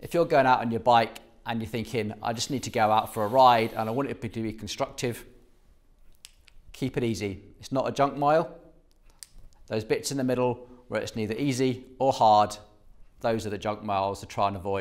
if you're going out on your bike and you're thinking, I just need to go out for a ride and I want it to be constructive, keep it easy. It's not a junk mile. Those bits in the middle where it's neither easy or hard, those are the junk miles to try and avoid.